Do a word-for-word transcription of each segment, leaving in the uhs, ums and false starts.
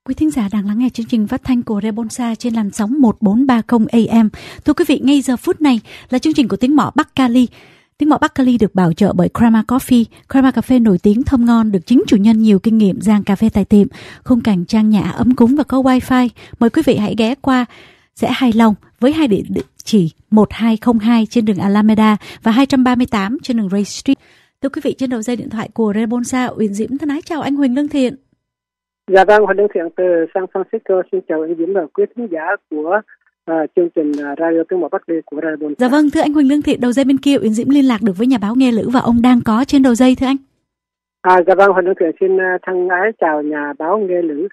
Quý thính giả đang lắng nghe chương trình phát thanh của Rebonsa trên làn sóng một bốn ba không A M. Thưa quý vị, ngay giờ phút này là chương trình của tiếng mõ Bắc Cali. Tiếng mõ Bắc Cali được bảo trợ bởi Crema Coffee. Crema cà phê nổi tiếng thơm ngon, được chính chủ nhân nhiều kinh nghiệm rang cà phê tại tiệm, khung cảnh trang nhã ấm cúng và có wifi. Mời quý vị hãy ghé qua sẽ hài lòng với hai địa chỉ một hai không hai trên đường Alameda và hai trăm ba mươi tám trên đường Ray Street. Thưa quý vị, trên đầu dây điện thoại của Rebonsa, Uyển Diễm thân ái chào anh Huỳnh Lương Thiện. Dạ vâng, Huỳnh Lương Thiện từ San Francisco xin chào anh Diễm và quý thính giả của uh, chương trình uh, Radio Tiếng Mõ Bắc Cali của Rebonsa. Dạ vâng, thưa anh Huỳnh Lương Thiện, đầu dây bên kia Uyển Diễm liên lạc được với nhà báo Nghe Lữ và ông đang có trên đầu dây thưa anh. À, dạ vâng, Huỳnh Lương Thiện xin uh, thân ái chào nhà báo Nghe Lữ.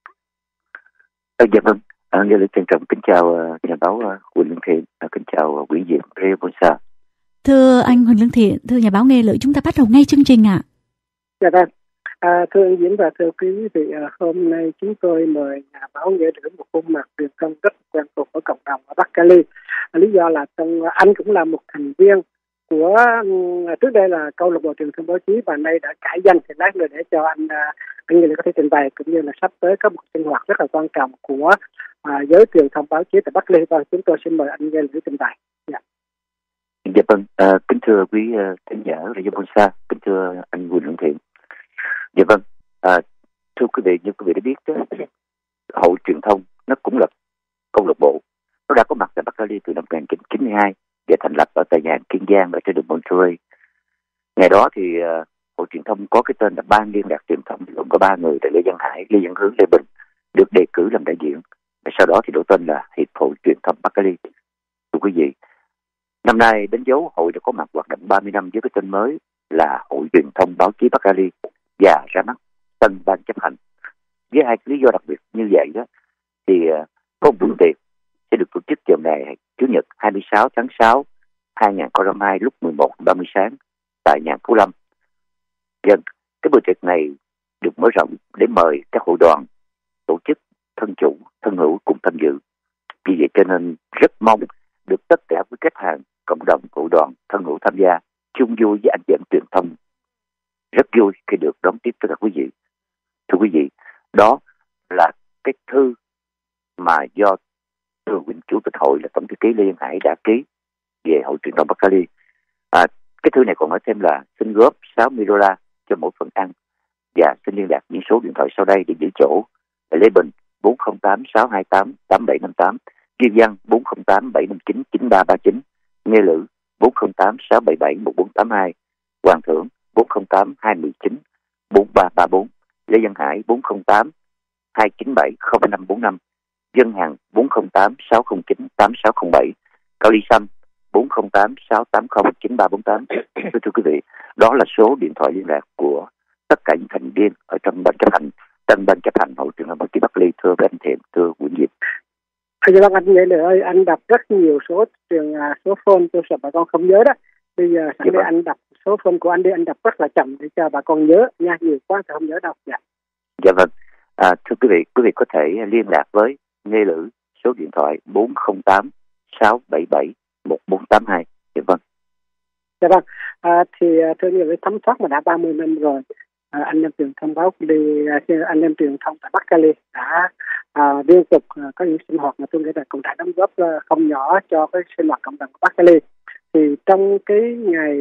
À, dạ vâng, à, Nghe Lữ trân trọng kính chào uh, nhà báo uh, Huỳnh Lương Thiện, uh, kính chào uh, quý Diễm Rebonsa. Thưa anh Huỳnh Lương Thiện, thưa nhà báo Nghe Lữ, chúng ta bắt đầu ngay chương trình ạ. À. Dạ vâng. À, thưa anh Diễm và thưa quý vị, hôm nay chúng tôi mời nhà báo Nghe Lữ, một khuôn mặt truyền thông rất quen thuộc ở cộng đồng ở Bắc Cali. À, lý do là trong, anh cũng là một thành viên của trước đây là câu lạc bộ truyền thông báo chí và nay đã cải danh, thì lát nữa để cho anh anh Nghe Lữ có thể trình bày, cũng như là sắp tới có một sinh hoạt rất là quan trọng của à, giới truyền thông báo chí tại Bắc Cali. Và chúng tôi xin mời anh Nghe Lữ trình bày. Dạ. Dạ vâng, à, kính thưa quý uh, khán giả Radio Bonsa, kính thưa anh Huỳnh Lương Thiện. Dạ vâng, à, thưa quý vị, như quý vị đã biết đó, hội truyền thông nó cũng là câu lạc bộ, nó đã có mặt tại Bắc Cali từ năm một nghìn chín trăm chín mươi hai và thành lập ở tại nhà Kiên Giang ở trên đường Monterey. Ngày đó thì uh, hội truyền thông có cái tên là Ban Liên lạc Truyền thông, gồm có ba người là Lê Văn Hải, Lê Văn Hướng, Lê Bình, được đề cử làm đại diện. Và sau đó thì đổi tên là Hiệp hội Truyền thông Bắc Cali. Thưa quý vị, năm nay đánh dấu hội đã có mặt hoạt động ba mươi năm với cái tên mới là Hội Truyền thông Báo chí Bắc Cali và ra mắt tân ban chấp hành. Với hai lý do đặc biệt như vậy đó, thì uh, có một buổi tiệc sẽ được tổ chức vào ngày Chủ nhật hai mươi sáu tháng sáu năm hai nghìn không trăm hai mươi hai lúc mười một giờ ba mươi sáng tại nhà Phú Lâm. Dân, cái buổi tiệc này được mở rộng để mời các hội đoàn, tổ chức, thân chủ, thân hữu cùng tham dự. Vì vậy cho nên rất mong được tất cả quý khách hàng, cộng đồng, hội đoàn, thân hữu tham gia chung vui với anh chị em truyền thông. Rất vui khi được đón tiếp tất cả quý vị. Thưa quý vị, đó là cái thư mà do thưa quyền chủ tịch hội là tổng thư ký Lê Văn Hải đã ký về hội truyền thông Bắc Cali. À, cái thư này còn nói thêm là xin góp sáu mươi đô la cho mỗi phần ăn và xin liên lạc những số điện thoại sau đây để giữ chỗ: Lê Bình bốn không tám sáu hai tám tám bảy năm tám, Duy Văn bốn không tám bảy năm chín chín ba ba chín, Nghe Lữ bốn không tám sáu bảy bảy một bốn tám hai, Hoàng Thưởng bốn không tám hai một chín bốn ba ba bốn, Lê Văn Hải bốn không tám hai chín bảy không năm bốn năm, Dân Hằng bốn không tám sáu không chín tám sáu không bảy, Cao Ly Sâm bốn không tám sáu tám không chín ba bốn tám. Thưa quý vị, đó là số điện thoại liên lạc của tất cả những thành viên ở trong ban chấp hành, tân ban chấp hành hội truyền thông báo chí Bắc Cali. Thưa anh Thiện, thưa Nguyễn Diệp. Dạ vâng, anh Nghe Lữ ơi, anh đọc rất nhiều số trường số phone, tôi sợ bà con không nhớ đó. Bây giờ sẵn đây anh đọc số phone của anh đi, anh đọc rất là chậm để cho bà con nhớ nha, nhiều quá thì không nhớ đâu. Dạ. Dạ vâng, à, thưa quý vị, quý vị có thể liên lạc với Nghe Lữ số điện thoại bốn không tám sáu bảy bảy một bốn tám hai. Dạ vâng. Dạ vâng, à, thì thưa Nghe Lữ, thấm thoát mà đã ba mươi năm rồi, à, anh em truyền thông báo đi, anh em truyền thông tại Bắc Cali đã à, liên tục à, có những sinh hoạt mà tôi nghĩ là cũng đã đóng góp không nhỏ cho cái sinh hoạt cộng đồng của Bắc Cali. Thì trong cái ngày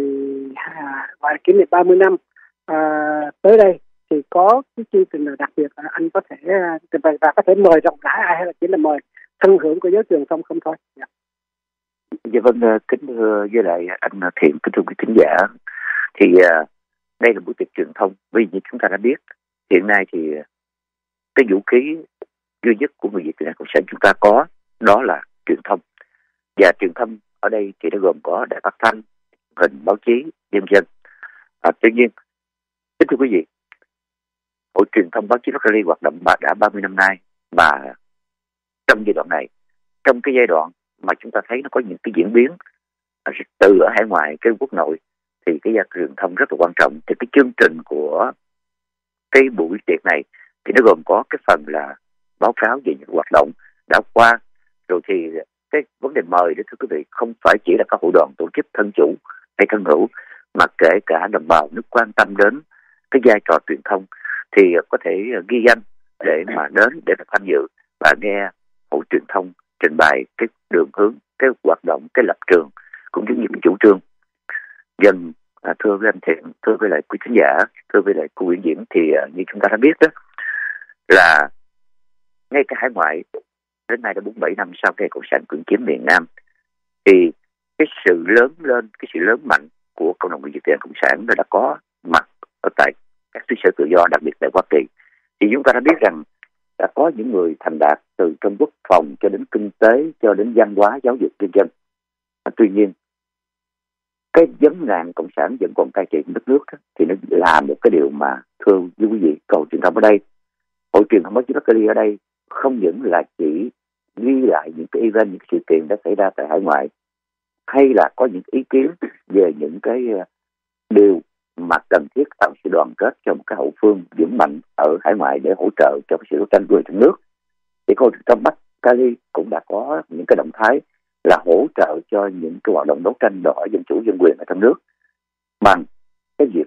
à, và kỷ niệm ba mươi năm à, tới đây thì có cái chương trình nào đặc biệt à, anh có thể trình bày và có thể mời rộng rãi ai hay là chỉ là mời thân hữu của giới truyền thông không thôi? Dạ, dạ vâng, kính thưa với lại anh Thiện, kính thưa quý khán giả, thì uh, đây là buổi tiệc truyền thông. Vì như chúng ta đã biết, hiện nay thì cái vũ khí duy nhất của người Việt Nam Cộng sản chúng ta có đó là truyền thông. Và truyền thông ở đây thì nó gồm có đài phát thanh, hình, báo chí, vân vân. À, tuy nhiên, kính thưa quý vị, hội truyền thông báo chí Bắc Cali hoạt động đã ba mươi năm nay, mà trong giai đoạn này, trong cái giai đoạn mà chúng ta thấy nó có những cái diễn biến từ ở hải ngoại cái quốc nội, thì cái gia truyền thông rất là quan trọng. Thì cái chương trình của cái buổi tiệc này thì nó gồm có cái phần là báo cáo về những hoạt động đã qua, rồi thì cái vấn đề mời đó thưa quý vị không phải chỉ là các hội đoàn, tổ chức, thân chủ hay thân hữu, mà kể cả đồng bào nước quan tâm đến cái vai trò truyền thông thì có thể ghi danh để mà đến để tham dự và nghe hội truyền thông trình bày cái đường hướng, cái hoạt động, cái lập trường cũng như những chủ trương. Dân à, thưa với anh Thiện, thưa với lại quý khán giả, thưa với lại cô Nguyễn Diễm, thì à, như chúng ta đã biết đó là ngay cả hải ngoại đến nay đã bốn mươi bảy năm sau ngày cộng sản cưỡng chiếm miền Nam, thì cái sự lớn lên, cái sự lớn mạnh của cộng đồng người Việt Nam cộng sản nó đã có mặt ở tại các xứ sở tự do, đặc biệt tại Hoa Kỳ. Thì chúng ta đã biết rằng đã có những người thành đạt từ trong quốc phòng cho đến kinh tế cho đến văn hóa, giáo dục nhân dân. À, tuy nhiên cái vấn nạn cộng sản vẫn còn cai trị đất nước đó, thì nó là một cái điều mà thưa với quý vị, cầu truyền thông ở đây, hội truyền thông báo chí Berkeley ở đây không những là chỉ ghi lại những cái event, những cái sự kiện đã xảy ra tại hải ngoại, hay là có những ý kiến về những cái điều mà cần thiết tạo sự đoàn kết cho một cái hậu phương vững mạnh ở hải ngoại để hỗ trợ cho cái sự đấu tranh của trong nước. Thì hội truyền thông Bắc Cali cũng đã có những cái động thái là hỗ trợ cho những cái hoạt động đấu tranh đòi hỏi dân chủ dân quyền ở trong nước bằng cái việc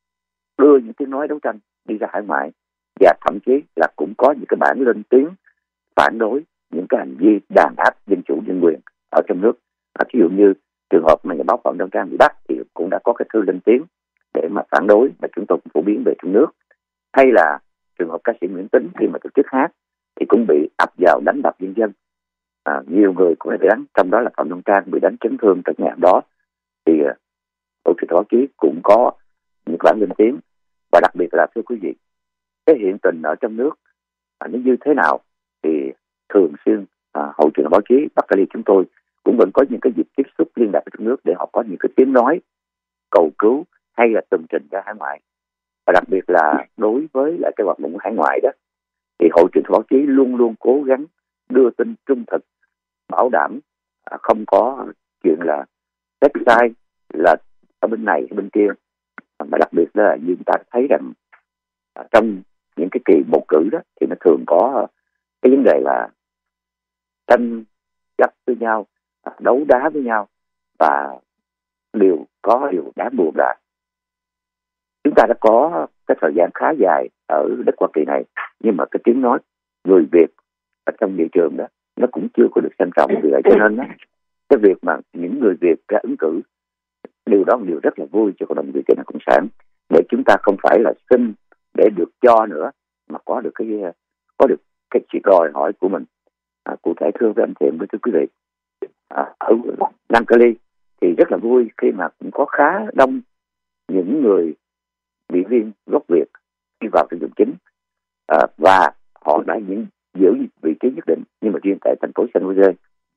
đưa những tiếng nói đấu tranh đi ra hải ngoại, và thậm chí là cũng có những cái bản lên tiếng phản đối những cái hành vi đàn áp dân chủ dân quyền ở trong nước. À, ví dụ như trường hợp mà nhà báo Phạm Đoan Trang bị bắt thì cũng đã có cái thư lên tiếng để mà phản đối, mà chúng tôi cũng phổ biến về trong nước. Hay là trường hợp ca sĩ Nguyễn Tính khi mà tổ chức hát thì cũng bị ập vào đánh đập nhân dân. À, nhiều người cũng bị đánh, trong đó là Phạm Đoan Trang bị đánh chấn thương tại nhà đó. Thì tổ chức báo chí cũng có những bản lên tiếng. Và đặc biệt là thưa quý vị, cái hiện tình ở trong nước à, nó như thế nào thì thường xuyên à, hội truyền thông báo chí Bắc Cali chúng tôi cũng vẫn có những cái dịp tiếp xúc liên lạc với trong nước để họ có những cái tiếng nói cầu cứu hay là tường trình ra hải ngoại. Và đặc biệt là đối với lại cái hoạt động của hải ngoại đó, thì hội truyền thông báo chí luôn luôn cố gắng đưa tin trung thực, bảo đảm à, không có chuyện là sách sai là ở bên này hay bên kia. Mà đặc biệt là như chúng ta thấy rằng à, trong những cái kỳ bầu cử đó thì nó thường có cái vấn đề là tranh chấp với nhau, đấu đá với nhau, và điều có điều đáng buồn là chúng ta đã có cái thời gian khá dài ở đất Hoa Kỳ này, nhưng mà cái tiếng nói người Việt ở trong nghị trường đó nó cũng chưa có được xem trọng. Vì vậy cho nên đó, cái việc mà những người Việt ra ứng cử, điều đó là điều rất là vui cho cộng đồng Việt Nam Cộng sản, để chúng ta không phải là xin để được cho nữa, mà có được cái có được cái sự đòi hỏi của mình. À, cụ thể thưa với anh Thiện, với thưa quý vị, à, ở Nam Cali thì rất là vui khi mà cũng có khá đông những người nghị viên gốc Việt đi vào sử dụng chính, à, và họ đã những giữ vị trí nhất định. Nhưng mà riêng tại thành phố San Jose,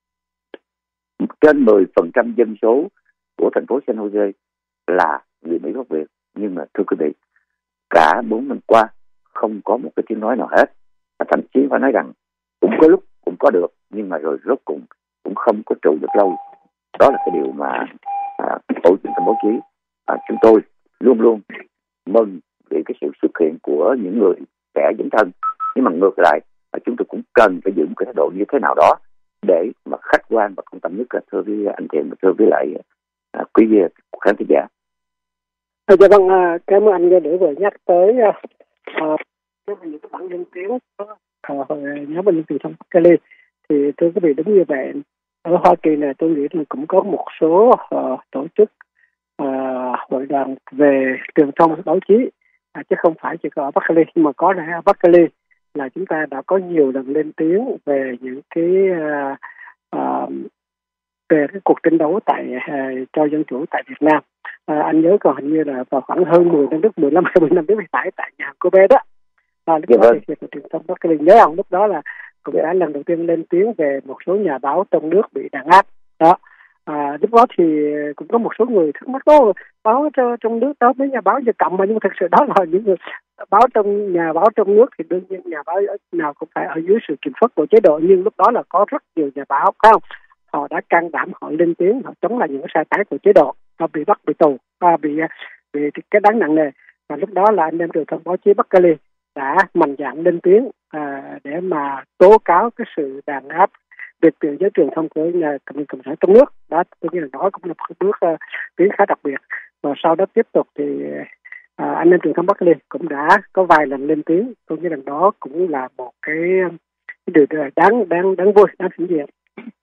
trên mười phần trăm dân số của thành phố San Jose là người Mỹ gốc Việt. Nhưng mà thưa quý vị, cả bốn năm qua không có một cái tiếng nói nào hết. Và thậm chí phải nói rằng cũng có lúc cũng có được, nhưng mà rồi rốt cùng cũng không có trụ được lâu. Đó là cái điều mà à, hội truyền thông báo chí à, chúng tôi luôn luôn mừng vì cái sự xuất hiện của những người trẻ dấn thân. Nhưng mà ngược lại, à, chúng tôi cũng cần phải giữ một cái thái độ như thế nào đó để mà khách quan và công tâm nhất, là thưa với anh Thiện và thưa với lại à, quý vị khán giả. À, dạ vâng, à, cảm ơn anh để vừa nhắc tới à, những cái bản lên tiếng của nhóm bệnh truyền thông Cali. Thì thưa quý vị, đúng như vậy, ở Hoa Kỳ này tôi nghĩ là cũng có một số uh, tổ chức uh, hội đoàn về truyền thông báo chí, à, chứ không phải chỉ có ở Bắc Cali, nhưng mà có ở Bắc Cali là chúng ta đã có nhiều lần lên tiếng về những cái uh, uh, về cái cuộc tranh đấu tại uh, cho dân chủ tại Việt Nam. À, anh nhớ còn hình như là vào khoảng hơn mười năm trước, mười lăm hai mươi năm trước tại tại nhà cô bé đó. À, lúc đó thì truyền thông Bắc Cali nhớ không? Lúc đó là cô bé lần đầu tiên lên tiếng về một số nhà báo trong nước bị đàn áp đó. À, lúc đó thì cũng có một số người thắc mắc đó, báo cho, trong nước đó mấy nhà báo giờ cầm mà, nhưng mà thực sự đó là những người báo trong nhà báo trong nước thì đương nhiên nhà báo nào cũng phải ở dưới sự kiểm soát của chế độ, nhưng lúc đó là có rất nhiều nhà báo không, họ đã can đảm họ lên tiếng, họ chống lại những sai trái của chế độ, họ bị bắt bị tù, à, bị bị cái đáng nặng nề. Và lúc đó là anh em truyền thông báo chí Bắc Cali đã mạnh dạn lên tiếng à, để mà tố cáo cái sự đàn áp biệt quyền với truyền thông của nhà cầm cộng sản trong nước. Đó tôi nghĩ là đó cũng là một bước uh, tiến khá đặc biệt. Và sau đó tiếp tục thì à, anh em truyền thông Bắc Lê cũng đã có vài lần lên tiếng. Tôi nghĩ rằng đó cũng là một cái, cái điều đáng đáng đáng vui, đáng hãnh diện.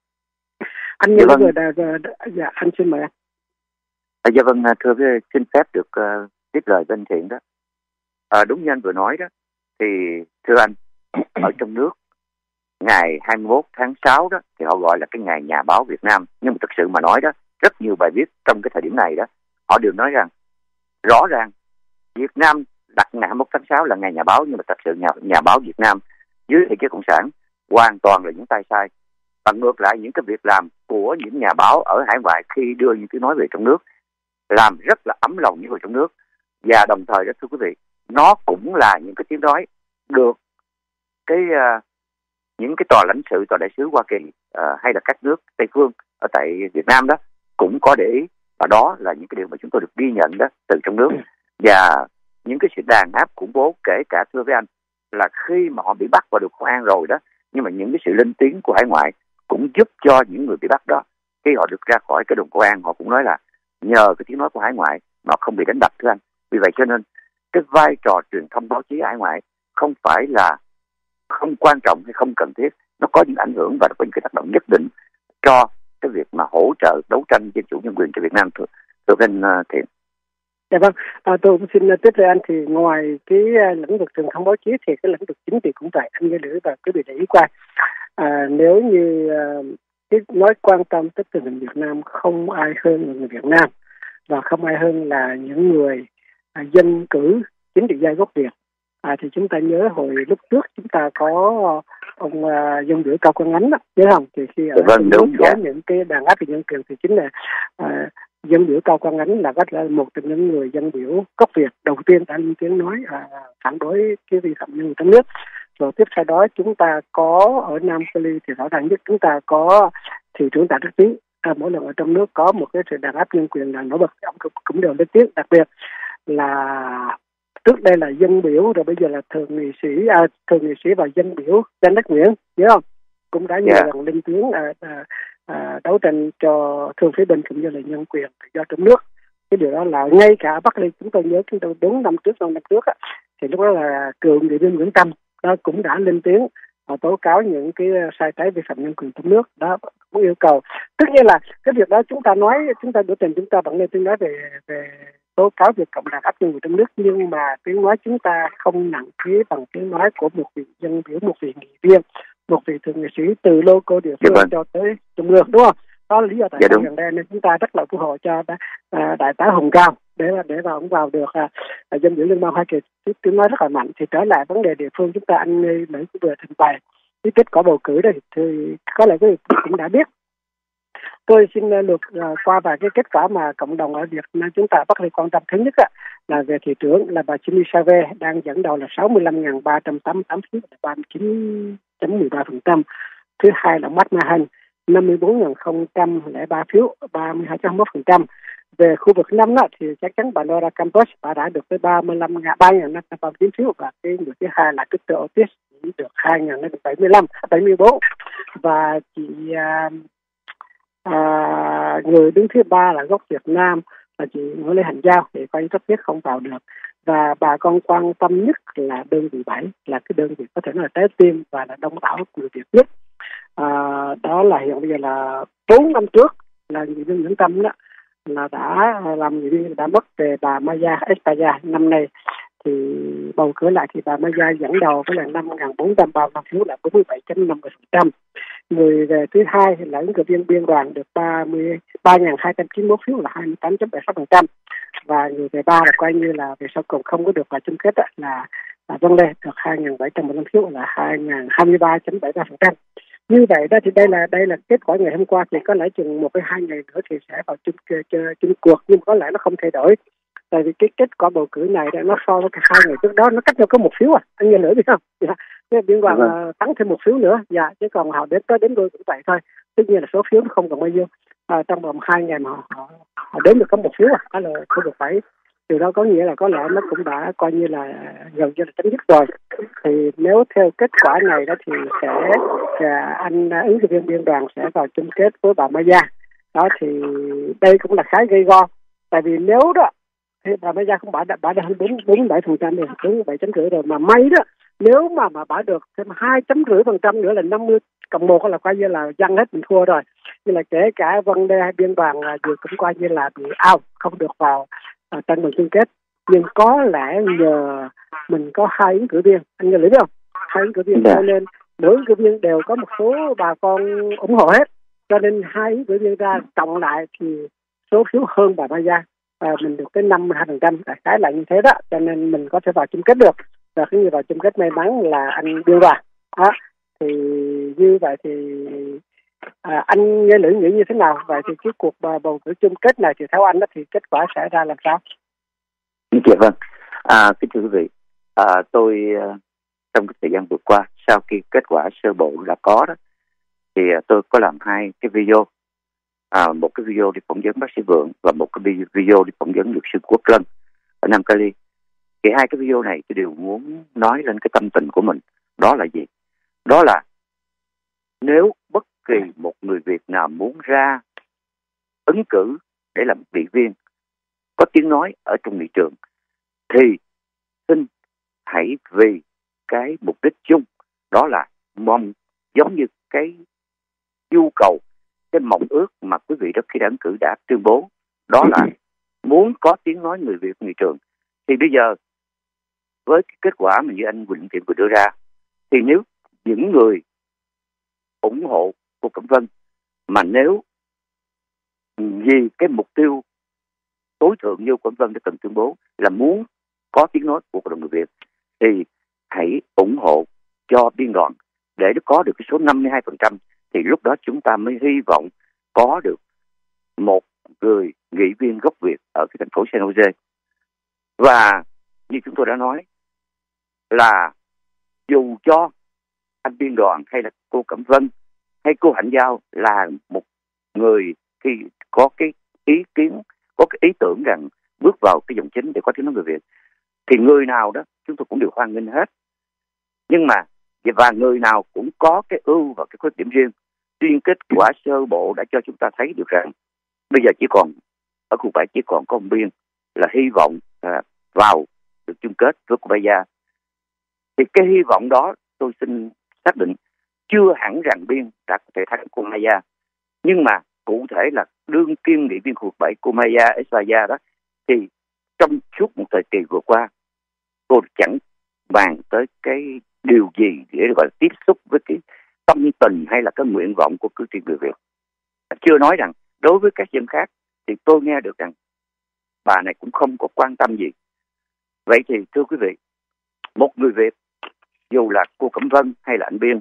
Anh nghe vâng. vừa đã, dạ, anh xin mời anh. À, dạ vâng, thưa với xin phép được uh, tiếp lời với anh Thiện đó. À, đúng như anh vừa nói đó, thì thưa anh, ở trong nước ngày hai mươi mốt tháng sáu đó thì họ gọi là cái ngày nhà báo Việt Nam, nhưng mà thực sự mà nói đó, rất nhiều bài viết trong cái thời điểm này đó, họ đều nói rằng rõ ràng Việt Nam đặt ngày hai mươi mốt tháng sáu là ngày nhà báo, nhưng mà thật sự nhà, nhà báo Việt Nam dưới thể chế cộng sản hoàn toàn là những tay sai. Và ngược lại, những cái việc làm của những nhà báo ở hải ngoại khi đưa những tiếng nói về trong nước làm rất là ấm lòng những người trong nước. Và đồng thời đó thưa quý vị, nó cũng là những cái tiếng nói được cái uh, những cái tòa lãnh sự, tòa đại sứ Hoa Kỳ uh, hay là các nước Tây phương ở tại Việt Nam đó cũng có để ý. Và đó là những cái điều mà chúng tôi được ghi nhận đó từ trong nước. Và những cái sự đàn áp khủng bố, kể cả thưa với anh là khi mà họ bị bắt và được công an rồi đó, nhưng mà những cái sự lên tiếng của hải ngoại cũng giúp cho những người bị bắt đó, khi họ được ra khỏi cái đồn công an, họ cũng nói là nhờ cái tiếng nói của hải ngoại mà không bị đánh đập thưa anh. Vì vậy cho nên cái vai trò truyền thông báo chí hải ngoại không phải là không quan trọng hay không cần thiết, nó có những ảnh hưởng và có những cái tác động nhất định cho cái việc mà hỗ trợ đấu tranh dân chủ nhân quyền cho Việt Nam. Thưa, thưa anh Thiện. Dạ vâng, à, tôi cũng xin tiếp lời anh. Thì ngoài cái lĩnh vực truyền thông báo chí thì cái lĩnh vực chính trị cũng vậy. Anh nghe lửa và quý vị để ý qua. À, nếu như uh, cái nói quan tâm tới tình hình Việt Nam, không ai hơn là người Việt Nam và không ai hơn là những người à, dân cử chính trị gia gốc Việt. À, thì chúng ta nhớ hồi lúc trước chúng ta có ông uh, dân biểu Cao Quang Ánh đó, nhớ không? Thì khi ở vâng, đúng, có dạ. những cái đàn áp về nhân quyền thì chính là uh, dân biểu Cao Quang Ánh là rất là một trong những người dân biểu gốc Việt đầu tiên đã lên tiếng nói uh, phản đối cái vi phạm nhân quyền trong nước. Rồi tiếp sau đó chúng ta có ở Nam Cali thì rõ ràng nhất chúng ta có thị trưởng Tạ Đức Trí. À, mỗi lần ở trong nước có một cái sự đàn áp nhân quyền là nổi bật, ông cũng đều lên tiếng. Đặc biệt là trước đây là dân biểu, rồi bây giờ là thượng nghị sĩ, à, thượng nghị sĩ và dân biểu Danh Đắc Nguyễn, nhớ không? Cũng đã nhiều lần lên tiếng à, à, à, đấu tranh cho thương phế binh cũng như là nhân quyền do trong nước. Cái điều đó là ngay cả Bắc Ly, chúng tôi nhớ chúng tôi đúng năm trước, năm năm trước á, thì lúc đó là cựu nghị viên Nguyễn Tâm đó cũng đã lên tiếng và tố cáo những cái sai trái vi phạm nhân quyền trong nước. Đó cũng yêu cầu, tất nhiên là cái việc đó chúng ta nói, chúng ta biểu tình, chúng ta vẫn lên tiếng nói về về tố cáo việc cộng đàn áp nhân quyền trong nước, nhưng mà tiếng nói chúng ta không nặng ký bằng tiếng nói của một vị dân biểu, một vị nghị viên, một vị thượng nghị sĩ từ local địa phương cho tới trung ương, đúng không? Đó là lý do tại sao gần đây nên chúng ta rất là ủng hộ cho à, đại tá Hồng Cao để để vào ông vào được à, à, dân biểu Liên bang Hoa Kỳ, tiếng nói rất là mạnh. Thì trở lại vấn đề địa phương, chúng ta anh Lữ cũng vừa trình bày cái kết quả bầu cử đây, thì có lẽ quý vị cũng đã biết. Tôi xin lược uh, qua vài cái kết quả mà cộng đồng ở Việt Nam chúng ta bắt đầu quan tâm. Thứ nhất á, là về thị trưởng là bà Jimmy Savage đang dẫn đầu là sáu mươi lăm nghìn ba trăm tám mươi tám phiếu, ba mươi chín phẩy mười ba phần trăm. Thứ hai là Matt Mahan năm mươi bốn nghìn không trăm lẻ ba phiếu, ba mươi hai phẩy mốt phần trăm. Về khu vực năm đó, thì chắc chắn bà Laura Campos bà đã được tới ba mươi lăm nghìn ba nghìn năm trăm ba mươi chín phiếu, và cái người thứ hai là Victor Ortiz được hai nghìn năm trăm bảy mươi lăm bảy mươi bốn, và chị uh, À, người đứng thứ ba là gốc Việt Nam là chị Nguyễn Lê Hành Giao, thì coi rất tiếc không vào được. Và bà con quan tâm nhất là đơn vị bảy, là cái đơn vị có thể nói là trái tim và là đông đảo người Việt nhất. À, đó là hiện bây giờ là bốn năm trước là nghị viên Nguyễn Tâm đó là đã làm nghị viên đã mất về bà Maya Espaya. Năm nay thì bầu cử lại thì bà Maya dẫn đầu với là năm nghìn bốn trăm ba mươi lăm phiếu là bốn mươi bảy phẩy năm mươi phần trăm. Người về thứ hai là ứng cử viên biên đoàn được ba mươi ba nghìn hai trăm chín mươi mốt phiếu là hai mươi tám phẩy bảy mươi sáu phần trăm, và người về ba là coi như là về sau cùng không có được vào chung kết đó, là là Vân Lê được hai nghìn bảy trăm mười lăm phiếu là hai nghìn hai mươi ba phẩy bảy mươi ba phần trăm. Như vậy đó thì đây là đây là kết quả ngày hôm qua, thì có lẽ chừng một cái hai ngày nữa thì sẽ vào chung chung cuộc, nhưng có lẽ nó không thay đổi. Tại vì cái kết quả bầu cử này nó so với hai ngày trước đó nó cách nhau có một phiếu à, anh nghe nữa biết không? Dạ. Cái biên đoàn uh, tăng thêm một phiếu nữa, dạ, chứ còn họ đến tới đến đôi cũng vậy thôi. Tất nhiên là số phiếu nó không còn bao nhiêu. À, trong vòng hai ngày mà họ, họ, họ đến được có một phiếu à, đó là không được phải. Điều đó có nghĩa là có lẽ nó cũng đã coi như là gần như là chấm dứt rồi. Thì nếu theo kết quả này đó thì sẽ à, anh ứng cử viên biên đoàn sẽ vào chung kết với bà Maya. Đó thì đây cũng là khá gây go. Tại vì nếu đó thì bà Maya cũng bả đã bả đã hơn bốn bốn bảy phần trăm rồi, bốn bảy chấm rưỡi rồi, mà may đó nếu mà mà bả được thêm hai chấm rưỡi phần trăm nữa là năm mươi cộng một là coi như là văng hết, mình thua rồi. Như là kể cả vấn đề biên bản là vừa cũng coi như là bị out, không được vào uh, trận vòng chung kết. Nhưng có lẽ nhờ mình có hai ứng cử viên, anh nhớ lý không? Hai ứng cử viên cho nên mỗi ứng cử viên đều có một số bà con ủng hộ hết, cho nên hai ứng cử viên ra cộng lại thì số phiếu hơn bà Maya. À, mình được tới năm mươi hai phần trăm, đại khái là như thế đó, cho nên mình có thể vào chung kết được. Và khi như vào chung kết may mắn là anh Bill vào đó, thì như vậy thì à, anh Nghe Lưỡng nghĩ như thế nào? Vậy thì cái cuộc bầu cử chung kết này thì theo anh đó thì kết quả sẽ ra làm sao? Dạ vâng, à, kính thưa quý vị, à, tôi trong cái thời gian vừa qua sau khi kết quả sơ bộ đã có đó, thì tôi có làm hai cái video. À, một cái video đi phỏng vấn bác sĩ Vượng và một cái video đi phỏng vấn luật sư Quốc Lân ở Nam Cali. Thì hai cái video này tôi đều muốn nói lên cái tâm tình của mình. Đó là gì? Đó là nếu bất kỳ một người Việt nào muốn ra ứng cử để làm nghị viên có tiếng nói ở trong nghị trường, thì xin hãy vì cái mục đích chung, đó là mong giống như cái nhu cầu, cái mong ước mà quý vị đó khi đã ứng cử đã tuyên bố, đó là muốn có tiếng nói người Việt nghị trường. Thì bây giờ với cái kết quả mà như anh Quỳnh Thiện vừa đưa ra, thì nếu những người ủng hộ cô Cẩm Vân mà nếu vì cái mục tiêu tối thượng như Cẩm Vân đã từng tuyên bố là muốn có tiếng nói của cộng đồng người Việt, thì hãy ủng hộ cho biên đoàn để nó có được cái số năm mươi hai phần trăm, thì lúc đó chúng ta mới hy vọng có được một người nghị viên gốc Việt ở cái thành phố San Jose. Và như chúng tôi đã nói là dù cho anh biên đoàn hay là cô Cẩm Vân hay cô Hạnh Giao là một người khi có cái ý kiến, có cái ý tưởng rằng bước vào cái dòng chính để có tiếng nói người Việt, thì người nào đó chúng tôi cũng đều hoan nghênh hết. Nhưng mà và người nào cũng có cái ưu và cái khuyết điểm riêng. Tuy nhiên kết quả sơ bộ đã cho chúng ta thấy được rằng bây giờ chỉ còn ở khu bảy chỉ còn có ông Biên là hy vọng à, vào được chung kết với cô Maya. Thì cái hy vọng đó tôi xin xác định chưa hẳn rằng Biên đã có thể thắng cô Maya, nhưng mà cụ thể là đương kim nghị viên khu bảy cô Maya Esaya đó, thì trong suốt một thời kỳ vừa qua cô chẳng bàn tới cái điều gì để gọi là tiếp xúc với cái tâm tình hay là cái nguyện vọng của cử tri người Việt. Chưa nói rằng đối với các dân khác thì tôi nghe được rằng bà này cũng không có quan tâm gì. Vậy thì thưa quý vị, một người Việt dù là cô Cẩm Vân hay là anh Biên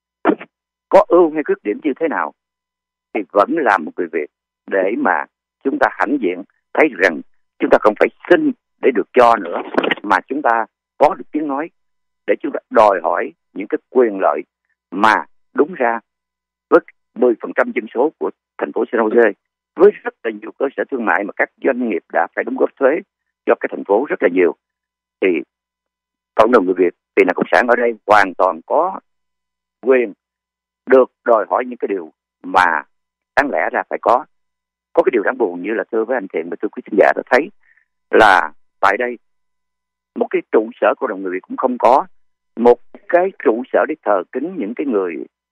có ưu hay khuyết điểm như thế nào thì vẫn là một người Việt, để mà chúng ta hãnh diện thấy rằng chúng ta không phải xin để được cho nữa, mà chúng ta có được tiếng nói để chúng ta đòi hỏi những cái quyền lợi mà đúng ra với mười phần trăm dân số của thành phố San Jose, với rất là nhiều cơ sở thương mại mà các doanh nghiệp đã phải đóng góp thuế cho cái thành phố rất là nhiều, thì cộng đồng người Việt thì là cộng sản ở đây hoàn toàn có quyền được đòi hỏi những cái điều mà đáng lẽ ra phải có. Có cái điều đáng buồn như là thưa với anh Thiện và thưa quý khán giả đã thấy là tại đây một cái trụ sở cộng đồng người Việt cũng không có, một cái trụ sở để thờ kính những cái người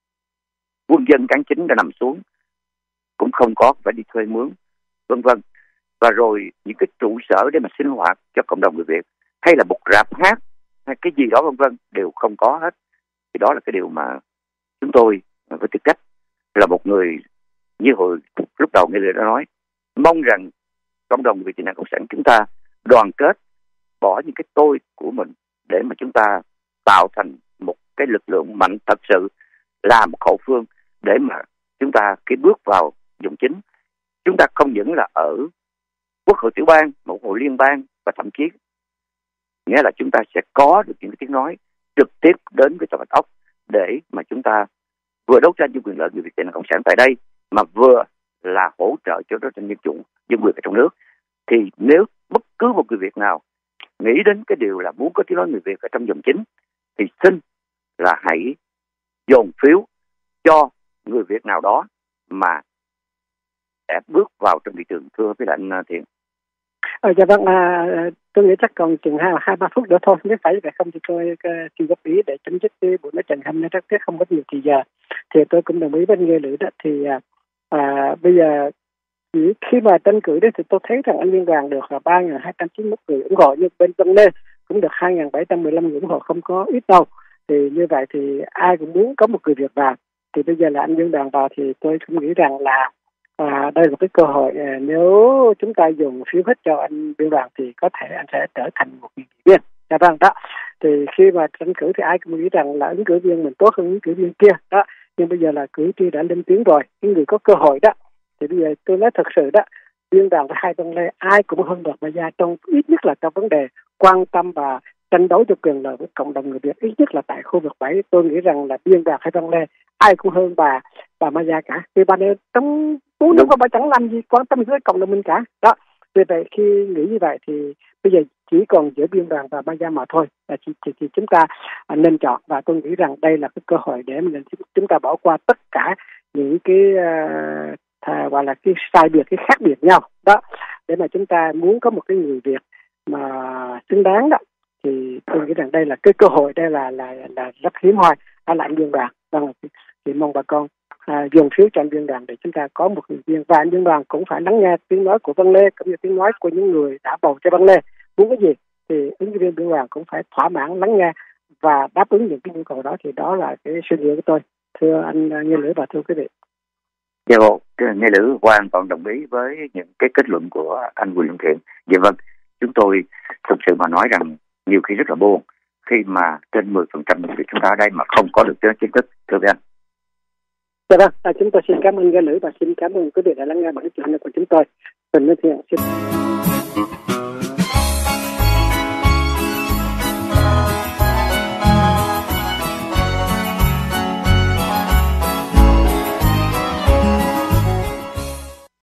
quân dân cán chính đã nằm xuống cũng không có, phải đi thuê mướn, vân vân. Và rồi những cái trụ sở để mà sinh hoạt cho cộng đồng người Việt hay là một rạp hát hay cái gì đó vân vân đều không có hết. Thì đó là cái điều mà chúng tôi với tư cách là một người như hồi lúc đầu nghe lời đã nói, mong rằng cộng đồng người Việt Nam Cộng sản chúng ta đoàn kết, bỏ những cái tôi của mình để mà chúng ta tạo thành một cái lực lượng mạnh thật sự, là một hậu phương để mà chúng ta khi bước vào dòng chính, chúng ta không những là ở quốc hội tiểu bang, một hội liên bang, và thậm chí nghĩa là chúng ta sẽ có được những cái tiếng nói trực tiếp đến với tòa bạch ốc để mà chúng ta vừa đấu tranh cho quyền lợi người Việt Nam Cộng sản tại đây, mà vừa là hỗ trợ cho đấu tranh dân chủ dân quyền ở trong nước. Thì nếu bất cứ một người Việt nào nghĩ đến cái điều là muốn có tiếng nói người Việt ở trong dòng chính, thì xin là hãy dồn phiếu cho người Việt nào đó mà sẽ bước vào trong thị trường. Thưa với anh Thiện. Ờ, dạ vâng, à, tôi nghĩ chắc còn chừng hai hai ba phút nữa thôi, nếu phải vậy không thì tôi uh, xin góp ý để chấm dứt cái buổi nói chuyện hôm nay, rất tiếc không có nhiều thời giờ. Thì tôi cũng đồng ý với nghe lữ đó, thì uh, à, bây giờ chỉ khi mà tranh cử đấy thì tôi thấy rằng anh Viên Đoàn được là ba nghìn hai trăm chín mươi mốt người ủng hộ, nhưng bên Văn Lê cũng được hai nghìn bảy trăm mười lăm người ủng hộ, không có ít đâu. Thì như vậy thì ai cũng muốn có một người Việt vào. Thì bây giờ là anh Viên Đoàn vào thì tôi cũng nghĩ rằng là à, đây là một cái cơ hội, à, nếu chúng ta dùng phiếu hết cho anh Viên Đoàn thì có thể anh sẽ trở thành một nghị viên. Dạ vâng đó. Thì khi mà tranh cử thì ai cũng nghĩ rằng là ứng cử viên mình tốt hơn ứng cử viên kia đó. Nhưng bây giờ là cử tri đã lên tiếng rồi, những người có cơ hội đó. Thì bây giờ tôi nói thật sự đó, Viên Đoàn với hai Văn Lê ai cũng hơn được mà ra, trong ít nhất là trong vấn đề quan tâm và tranh đấu cho quyền lợi của cộng đồng người Việt, ít nhất là tại khu vực bảy. Tôi nghĩ rằng là Viên Đoàn hay Văn Lê ai cũng hơn bà bà Maya cả, vì bà này trong bốn năm qua bà chẳng làm gì quan tâm với cộng đồng mình cả đó. Vì vậy khi nghĩ như vậy thì bây giờ chỉ còn giữa Viên Đoàn và Maya mà thôi, là chỉ, chỉ, chỉ chúng ta nên chọn. Và tôi nghĩ rằng đây là cái cơ hội để mình chúng ta bỏ qua tất cả những cái uh, thà, gọi là cái sai biệt, cái khác biệt nhau đó, để mà chúng ta muốn có một cái người Việt mà xứng đáng đó. Thì tôi nghĩ rằng đây là cái cơ hội, đây là là là rất hiếm hoi ở lại Viên Đoàn. Vâng, thì mong bà con à, dùng phiếu cho anh Viên Đoàn để chúng ta có một người viên, và anh Viên Đoàn cũng phải lắng nghe tiếng nói của Văn Lê cũng như tiếng nói của những người đã bầu cho Văn Lê. Muốn cái gì thì ứng cử viên Viên Đoàn cũng phải thỏa mãn lắng nghe và đáp ứng những cái nhu cầu đó. Thì đó là cái suy nghĩ của tôi, thưa anh Nghe Lữ và thưa quý vị. Dạ vâng, Nghe Lữ hoàn toàn đồng ý với những cái kết luận của anh Bùi Lương Thiện. Dạ vâng, chúng tôi thực sự mà nói rằng nhiều khi rất là buồn khi mà trên mười phần trăm người chúng ta ở đây mà không có được tiếng chính thức, thưa anh. Dạ vâng, à, chúng tôi xin cảm ơn Nghe Lữ và xin cảm ơn quý vị đã lắng nghe bản chuyện của chúng tôi. Tình Thiện xin